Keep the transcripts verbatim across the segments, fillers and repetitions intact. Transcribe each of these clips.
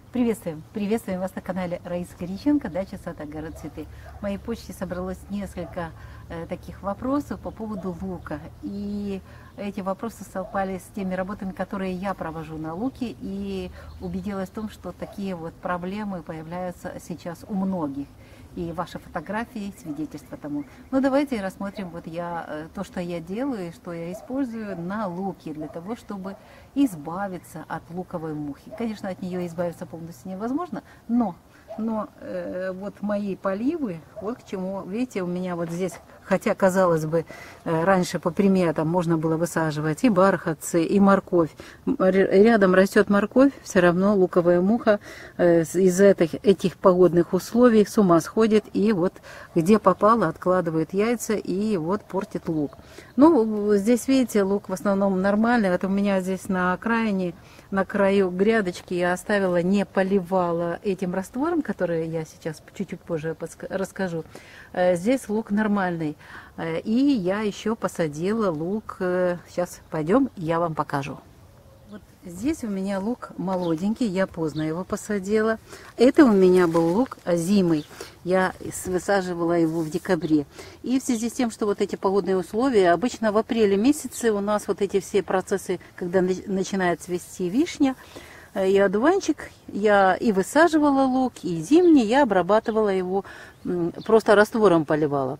Приветствуем! Приветствуем вас на канале Раиса Горяченко, дача, сад, огород, цветы. В моей почте собралось несколько э, таких вопросов по поводу лука. И эти вопросы совпали с теми работами, которые я провожу на луке. И убедилась в том, что такие вот проблемы появляются сейчас у многих. И ваши фотографии свидетельство тому. Ну давайте рассмотрим вот я, то, что я делаю, что я использую на луке для того, чтобы избавиться от луковой мухи. Конечно, от нее избавиться полностью невозможно, но, но э, вот мои поливы, вот к чему, видите, у меня вот здесь, хотя, казалось бы, э, раньше по приметам можно было высаживать и бархатцы, и морковь. Рядом растет морковь, все равно луковая муха э, из этих, этих погодных условий с ума сходит и вот где попало откладывает яйца и вот портит лук. Ну, здесь, видите, лук в основном нормальный. Это у меня здесь на окраине, на краю грядочки я оставила, не поливала этим раствором, который я сейчас чуть-чуть позже расскажу. Здесь лук нормальный. И я еще посадила лук. Сейчас пойдем, я вам покажу. Вот здесь у меня лук молоденький, я поздно его посадила. Это у меня был лук озимый. Я высаживала его в декабре. И в связи с тем, что вот эти погодные условия, обычно в апреле месяце у нас вот эти все процессы, когда начинает цвести вишня и одуванчик, я и высаживала лук, и зимний, я обрабатывала его, просто раствором поливала.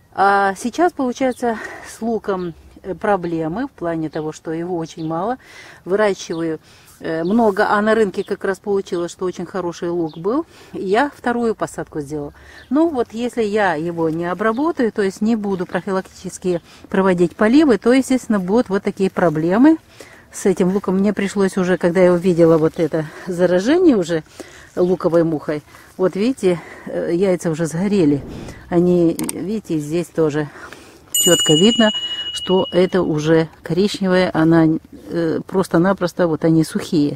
А сейчас, получается, с луком проблемы в плане того, что его очень мало. Выращиваю много, а на рынке как раз получилось, что очень хороший лук был. Я вторую посадку сделала. Ну вот если я его не обработаю, то есть не буду профилактически проводить поливы, то, естественно, будут вот такие проблемы с этим луком. Мне пришлось уже, когда я увидела вот это заражение уже луковой мухой, вот видите, яйца уже сгорели. Они, видите, здесь тоже четко видно, что это уже коричневая, она э, просто-напросто, вот они сухие,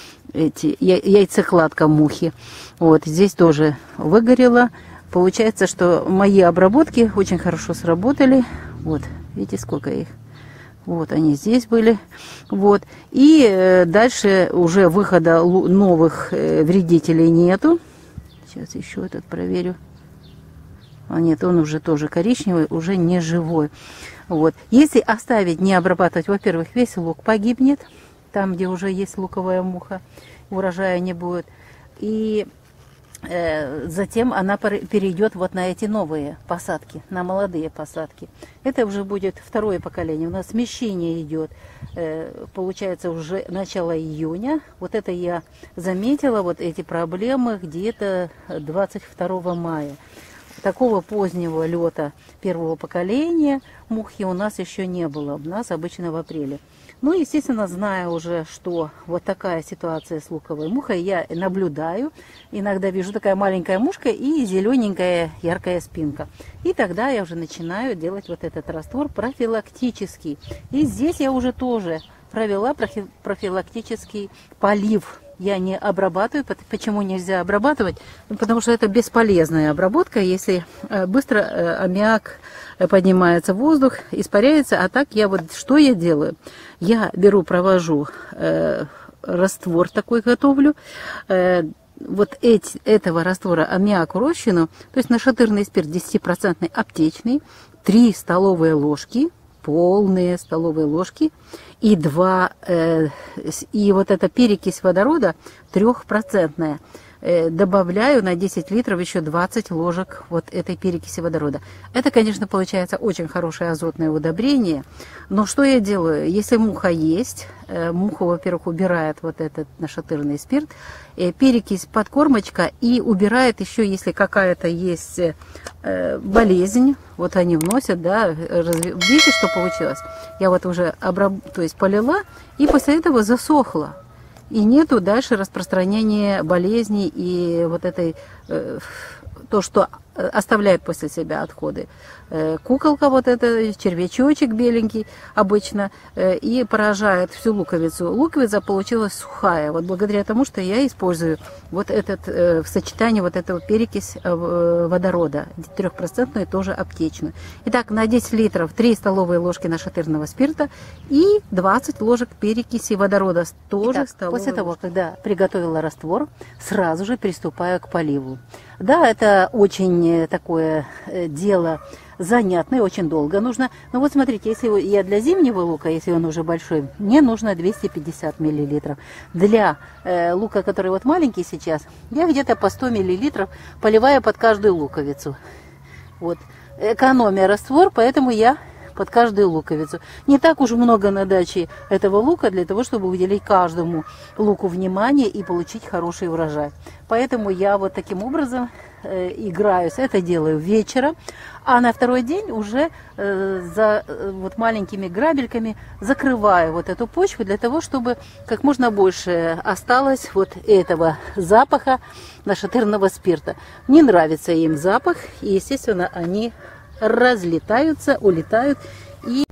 эти я, яйцекладка мухи. Вот здесь тоже выгорело. Получается, что мои обработки очень хорошо сработали. Вот, видите, сколько их. Вот они здесь были. Вот. И э, дальше уже выхода новых э, вредителей нету. Сейчас еще этот проверю. А нет, он уже тоже коричневый, уже не живой. Вот. Если оставить, не обрабатывать, во-первых, весь лук погибнет, там, где уже есть луковая муха, урожая не будет. И э, затем она перейдет вот на эти новые посадки, на молодые посадки. Это уже будет второе поколение. У нас смещение идет, э, получается, уже начало июня. Вот это я заметила, вот эти проблемы где-то двадцать второго мая. Такого позднего лета первого поколения мухи у нас еще не было. У нас обычно в апреле. Ну, естественно, зная уже, что вот такая ситуация с луковой мухой, я наблюдаю. Иногда вижу такая маленькая мушка и зелененькая яркая спинка. И тогда я уже начинаю делать вот этот раствор профилактический. И здесь я уже тоже провела профилактический полив. Я не обрабатываю. Почему нельзя обрабатывать? Ну, потому что это бесполезная обработка, если быстро аммиак поднимается в воздух, испаряется. А так я вот что я делаю? Я беру, провожу э, раствор такой, готовлю. Э, вот эти, этого раствора аммиаку рощину, то есть нашатырный спирт десятипроцентный аптечный, три столовые ложки, полные столовые ложки, и два, э, и вот эта перекись водорода трехпроцентная. Э, добавляю на десять литров еще двадцать ложек вот этой перекиси водорода. Это, конечно, получается очень хорошее азотное удобрение. Но что я делаю? Если муха есть, э, муха, во-первых, убирает вот этот нашатырный спирт, э, перекись подкормочка и убирает еще, если какая-то есть э, болезнь, вот они вносят, да, разве... видите, что получилось? Я вот уже обраб... то есть полила, и после этого засохла. И нету дальше распространения болезней и вот этой, э, то, что оставляет после себя отходы. Куколка, вот это червячочек беленький обычно, и поражает всю луковицу. Луковица получилась сухая, вот благодаря тому, что я использую вот этот, в сочетании вот этого перекись водорода, трехпроцентную, тоже аптечную. Итак, на десять литров три столовые ложки нашатырного спирта и двадцать ложек перекиси водорода, тоже Итак, столовые после того, ложки. когда приготовила раствор, сразу же приступаю к поливу. Да, это очень такое дело занятное, очень долго нужно. Но вот смотрите, если я для зимнего лука, если он уже большой, мне нужно двести пятьдесят миллилитров. Для э, лука, который вот маленький сейчас, я где-то по сто миллилитров поливаю под каждую луковицу. Вот. Экономия раствор, поэтому я под каждую луковицу. Не так уж много на даче этого лука для того, чтобы уделить каждому луку внимание и получить хороший урожай. Поэтому я вот таким образом э, играюсь. Это делаю вечером, а на второй день уже э, за э, вот маленькими грабельками закрываю вот эту почву для того, чтобы как можно больше осталось вот этого запаха нашатырного спирта. Мне нравится им запах, и, естественно, они разлетаются, улетают. И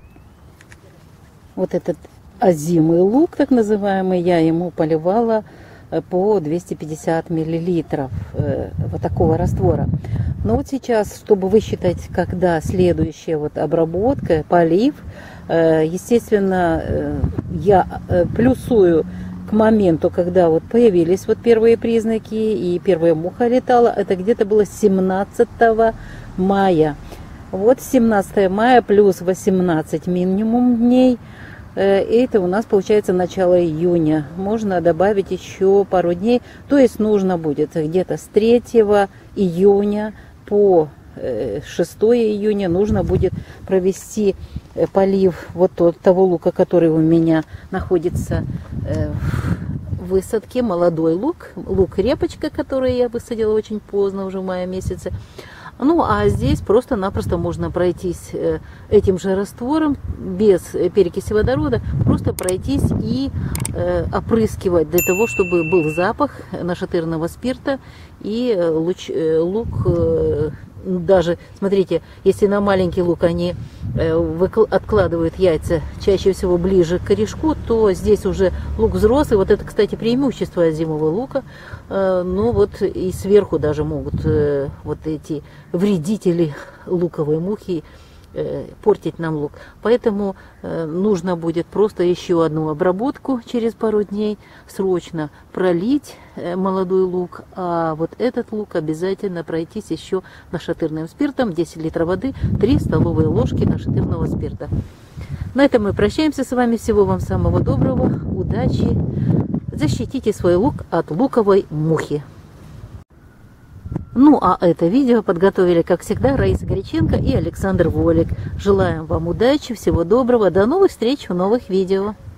вот этот озимый лук, так называемый, я ему поливала по двести пятьдесят миллилитров вот такого раствора. Но вот сейчас, чтобы высчитать, когда следующая вот обработка, полив, естественно, я плюсую к моменту, когда вот появились вот первые признаки и первая муха летала, это где-то было семнадцатого мая. Вот семнадцатого мая плюс восемнадцать минимум дней. Это у нас получается начало июня. Можно добавить еще пару дней. То есть нужно будет где-то с третьего июня по шестое июня нужно будет провести полив вот того лука, который у меня находится в высадке. Молодой лук. Лук-репочка, который я высадила очень поздно, уже в мае месяце. Ну, а здесь просто-напросто можно пройтись этим же раствором, без перекиси водорода, просто пройтись и э, опрыскивать для того, чтобы был запах нашатырного спирта и луч, э, лук, э, даже, смотрите, если на маленький лук они э, откладывают яйца чаще всего ближе к корешку, то здесь уже лук взрослый. Вот это, кстати, преимущество озимого лука. Э, ну вот и сверху даже могут э, вот эти вредители луковой мухи э, портить нам лук. Поэтому э, нужно будет просто еще одну обработку через пару дней, срочно пролить э, молодой лук, а вот этот лук обязательно пройтись еще нашатырным спиртом, десять литров воды, три столовые ложки нашатырного спирта. На этом мы прощаемся с вами. Всего вам самого доброго, удачи. Защитите свой лук от луковой мухи. Ну, а это видео подготовили, как всегда, Раиса Горяченко и Александр Волик. Желаем вам удачи, всего доброго, до новых встреч в новых видео.